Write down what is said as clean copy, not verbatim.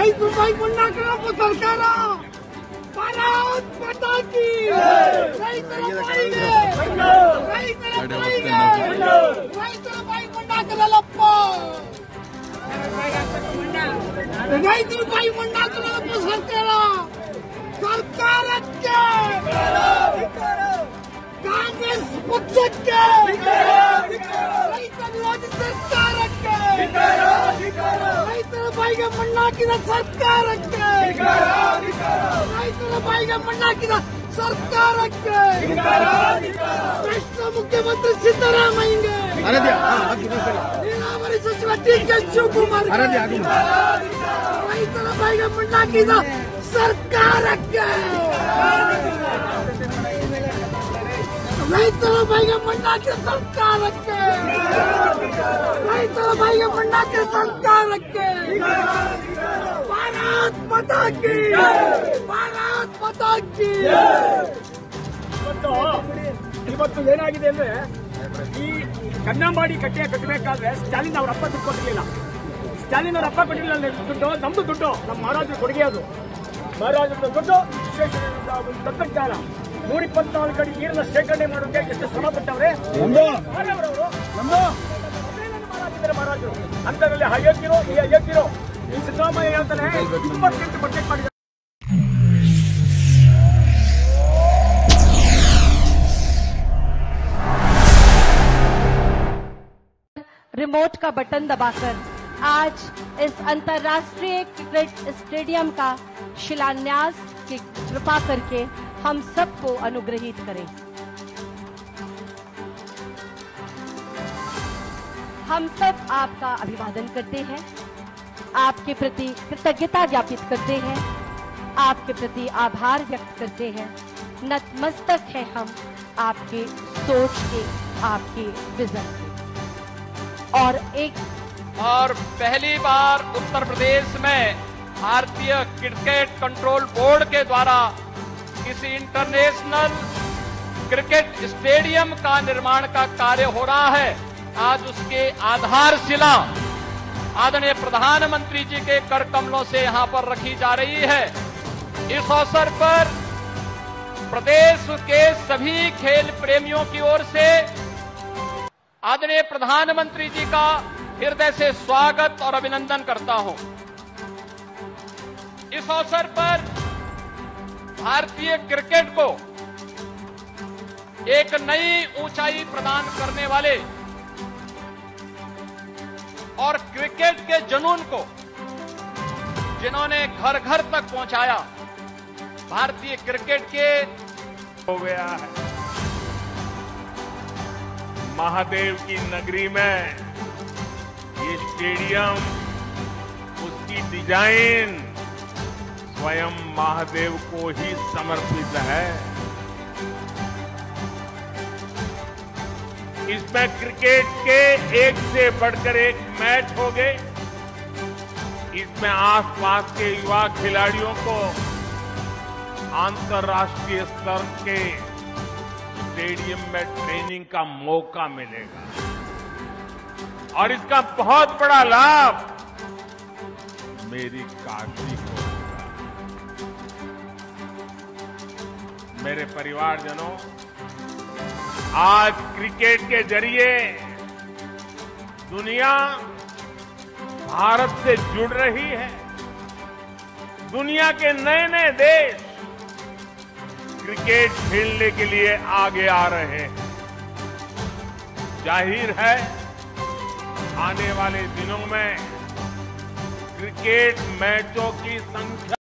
ರೈತರು ಬಾಯ್ಕೊಂಡ ಹಾಕಪ್ಪ ಸರ್ಕಾರ. ಭಾರತ್ ಮಾತಾ ಕಿ ರೈತರ ಬಾಯ್ಕೊಂಡ ಹಾಕಲಪ್ಪ. ರೈತರು ಬಾಯ್ಕೊಂಡ ಹಾಕಲಪ್ಪ ಸರ್ಕಾರ. ಸರ್ಕಾರಕ್ಕೆ, ಕಾಂಗ್ರೆಸ್ ಪಕ್ಷಕ್ಕೆ, ರೈತ ವಿರೋಧಿ ಸರ್ಕಾರಕ್ಕೆ, ರೈತರ ಬಾಯಿಗೆ ಮಣ್ಣಾಕಿದ ಸರ್ಕಾರಕ್ಕೆ, ರೈತರ ಬಾಯಿಗೆ ಮಣ್ಣಾಕಿದ ಸರ್ಕಾರಕ್ಕೆ, ಭ್ರಷ್ಟ ಮುಖ್ಯಮಂತ್ರಿ ಸಿದ್ದರಾಮಯ್ಯಗೆ, ನೀರಾವರಿ ಸಚಿವ ಡಿ.ಕೆ. ಶಿವಕುಮಾರ್, ರೈತರ ಬಾಯಿಗೆ ಮಣ್ಣಾಕಿದ ಸರ್ಕಾರಕ್ಕೆ, ರೈತರ ಬಾಯಿಗೆ ಮಣ್ಣಾಕಿದ ಸರ್ಕಾರಕ್ಕೆ, ರೈತರ ಬಾಯಿಗೆ ಮಣ್ಣಾಕಿದ ಸರ್ಕಾರಕ್ಕೆ. ಭಾರತ್ ಮಾತಾ ಕಿ, ಭಾರತ್ ಮಾತಾ ಕಿ. ಇವತ್ತು ಏನಾಗಿದೆ ಅಂದ್ರೆ, ಈ ಕನ್ನಂಬಾಡಿ ಕಟ್ಟೆ ಕಟ್ಟಬೇಕಾದ್ರೆ ಸ್ಟಾಲಿನ್ ಅವ್ರ ಅಪ್ಪ ದುಡ್ಡು ಕೊಟ್ಟಿರಲಿಲ್ಲ. ಸ್ಟಾಲಿನ್ ಅವ್ರ ಅಪ್ಪ ಕೊಟ್ಟಿರಲಿಲ್ಲ ದುಡ್ಡು, ನಮ್ದು ದುಡ್ಡು, ನಮ್ಮ ಮಹಾರಾಜರ ಕೊಡುಗೆ ಅದು. ಮಹಾರಾಜರ ದುಡ್ಡು ತಂತ್ರಜ್ಞಾನ 124 ಅಡಿ ನೀರನ್ನ ಶೇಖರಣೆ ಮಾಡೋಕೆ ಎಷ್ಟು ಶ್ರಮ ಪಟ್ಟವ್ರೆ ಮಹಾರಾಜರು. ಅಂತರಲ್ಲಿ ಅಯೋಗ್ಯರು ಈ ಸಿದ್ದರಾಮಯ್ಯ ಅಂತಾನೆ 28 ಬಜೆಟ್ ಮಾಡಿದ್ದಾರೆ. रिमोट का बटन दबाकर आज इस अंतर्राष्ट्रीय क्रिकेट स्टेडियम का शिलान्यास की कृपा करके हम सबको अनुग्रहित करें। हम सब आपका अभिवादन करते हैं, आपके प्रति कृतज्ञता ज्ञापित करते हैं, आपके प्रति आभार व्यक्त करते हैं। नतमस्तक है हम आपके सोच के, आपके विजन के। और पहली बार उत्तर प्रदेश में भारतीय क्रिकेट कंट्रोल बोर्ड के द्वारा किसी इंटरनेशनल क्रिकेट स्टेडियम का निर्माण का कार्य हो रहा है। आज उसके आधारशिला आदरणीय प्रधानमंत्री जी के कर कमलों से यहां पर रखी जा रही है। इस अवसर पर प्रदेश के सभी खेल प्रेमियों की ओर से आदरणीय प्रधानमंत्री जी का हृदय से स्वागत और अभिनंदन करता हूं। इस अवसर पर भारतीय क्रिकेट को एक नई ऊंचाई प्रदान करने वाले और क्रिकेट के जुनून को जिन्होंने घर घर तक पहुंचाया, भारतीय क्रिकेट के हो गया है। महादेव की नगरी में ये स्टेडियम, उसकी डिजाइन स्वयं महादेव को ही समर्पित है। इसमें क्रिकेट के एक से बढ़कर एक मैच हो गए। इसमें आसपास के युवा खिलाड़ियों को अंतर्राष्ट्रीय स्तर के स्टेडियम में ट्रेनिंग का मौका मिलेगा और इसका बहुत बड़ा लाभ मेरी काशी को होगा। मेरे परिवारजनों, आज क्रिकेट के जरिए दुनिया भारत से जुड़ रही है। दुनिया के नए नए देश क्रिकेट खेलने के लिए आगे आ रहे हैं। जाहिर है आने वाले दिनों में क्रिकेट मैचों की संख्या